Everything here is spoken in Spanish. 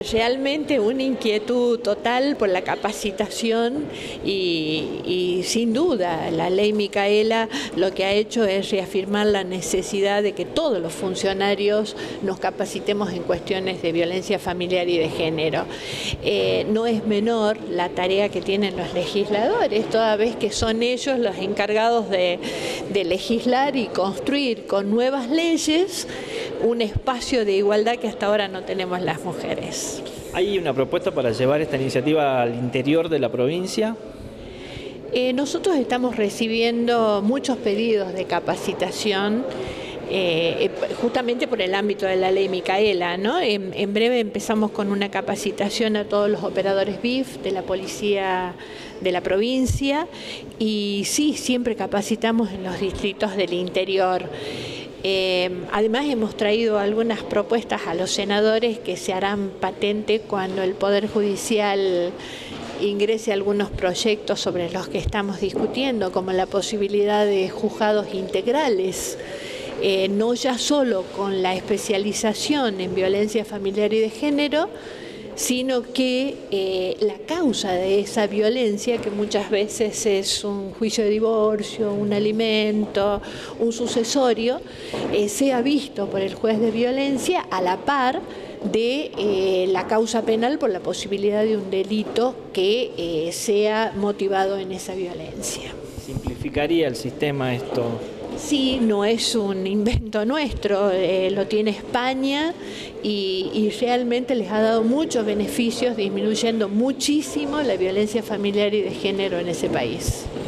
Realmente una inquietud total por la capacitación y sin duda la ley Micaela lo que ha hecho es reafirmar la necesidad de que todos los funcionarios nos capacitemos en cuestiones de violencia familiar y de género. No es menor la tarea que tienen los legisladores, toda vez que son ellos los encargados de legislar y construir con nuevas leyes un espacio de igualdad que hasta ahora no tenemos las mujeres. ¿Hay una propuesta para llevar esta iniciativa al interior de la provincia? Nosotros estamos recibiendo muchos pedidos de capacitación justamente por el ámbito de la ley Micaela, ¿no? En breve empezamos con una capacitación a todos los operadores BIF de la policía de la provincia y sí, siempre capacitamos en los distritos del interior. Además hemos traído algunas propuestas a los senadores que se harán patente cuando el Poder Judicial ingrese algunos proyectos sobre los que estamos discutiendo, como la posibilidad de juzgados integrales, no ya solo con la especialización en violencia familiar y de género, sino que la causa de esa violencia, que muchas veces es un juicio de divorcio, un alimento, un sucesorio, sea visto por el juez de violencia a la par de la causa penal por la posibilidad de un delito que sea motivado en esa violencia. ¿Simplificaría el sistema esto? Sí, no es un invento nuestro, lo tiene España y realmente les ha dado muchos beneficios, disminuyendo muchísimo la violencia familiar y de género en ese país.